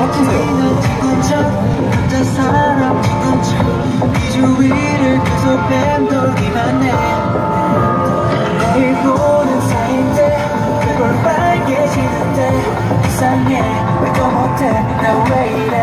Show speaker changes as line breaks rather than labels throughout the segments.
혼자 살아 이 주위를 계속 맴돌기만 해 매일 보는 사이인데 그걸 빨개지는데 이상해 왜 또 못해 나 왜 이래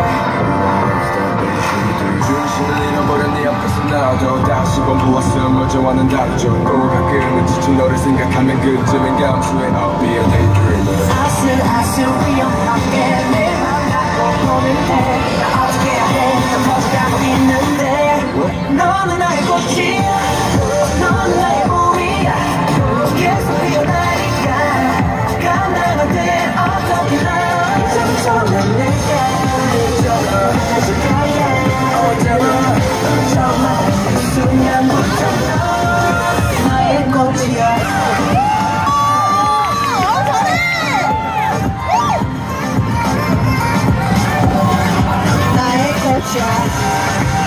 중심을 잃어버린 네 앞에서 나도 다시 본보았음 멀쩡와는 다르죠 또 가끔은 지친 너를 생각하면 그쯤엔 감수해 I'll be a daydreamer 아슬아슬 위험하게 내 맘 갖고 보는데 나 어떻게 해야 돼 더 커져가고 있는데 너는 나의 꽃이야 너는 나의 우위야 계속 피어나니까 감당할 때 어떻게 나 점점은 내가 늦어가 다시 가야 어쩌면 정말 이 순간부터 너 나의 꽃이야 나의 꽃이야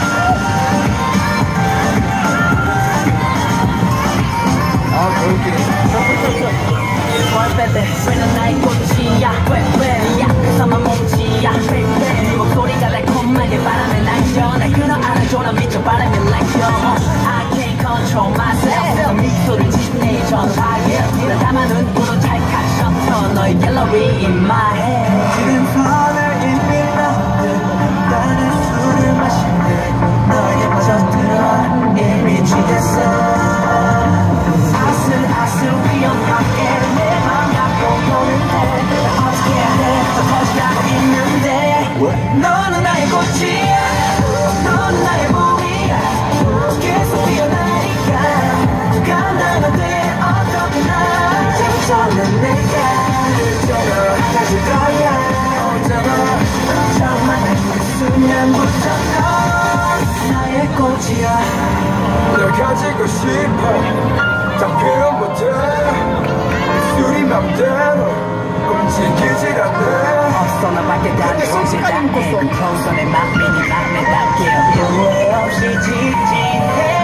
왜는 나의 꽃이야 왜 앞에서만 멈지야 네 목소리가 달콤하게 바람에 날려 날 끊어 안아줘 난 미쳐 바람에 날려 I can't control myself 미소를 짓는 내 전화에 날 담아 눈으로 찰칵 너의 갤러리 in my head 지금 손을 이밀었듯 나는 술을 마신듯 너에게 빠져들어 이미 취했어 아슬아슬 위험하게 내 맘 갖고 보는데 나 어떻게 해야 돼 더 커져가고 있는데 너는 나의 꽃이야 너는 나의 무이야 계속 피어나니까 감당할 때 어떻게 나 점점은 내가 늦어도 다시 거야 어쩌면 정말 그 순간부터 너 나의 꽃이야 널 가지고 싶어 잡히는 못해 술이 맘대로 움직이질 않네 없어 나밖에 다른 정신 다 해 close 내 맘이 네 맘에 닿게 후회 없이 직진해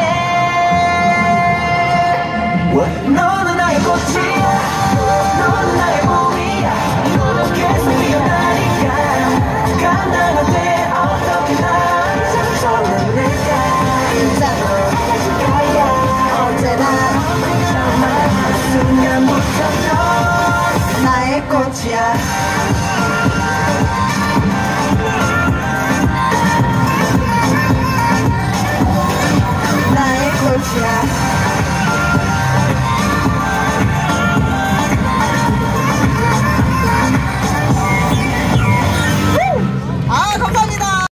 너는 나의 꽃이야 너는 나의 봄이야 계속 피어나니까 감당할 때 어떻게 나 점점은 내가 인자로 다시 가야 언제나 순간부터 너 나의 꽃이야